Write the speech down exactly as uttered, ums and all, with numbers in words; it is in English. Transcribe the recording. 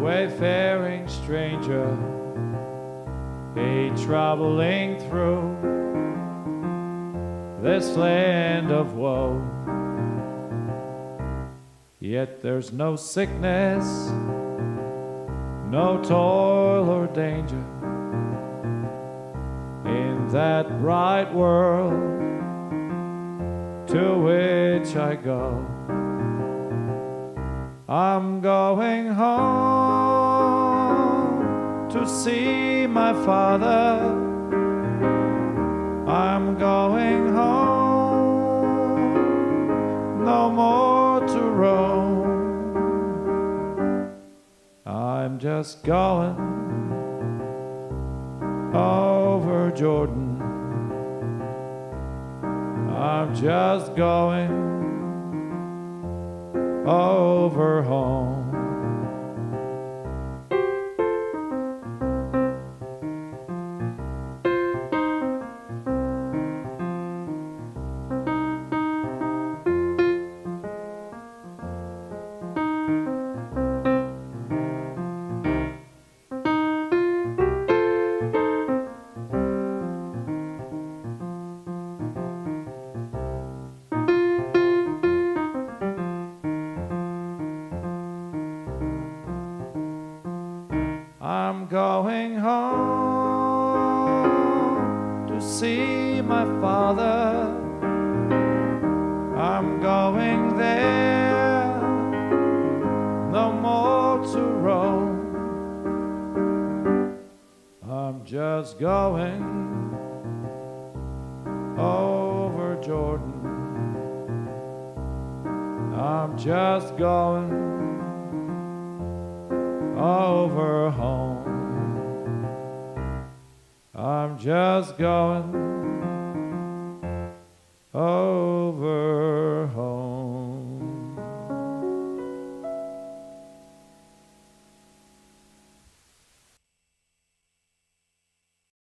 Wayfaring stranger, a traveling through this land of woe. Yet there's no sickness, no toil or danger in that bright world to which I go. I'm going home to see my father. I'm going home, no more to roam. I'm just going over Jordan. I'm just going over home. I'm going home to see my father. I'm going there, no more to roam. I'm just going over Jordan. I'm just going over home. I'm just going over home.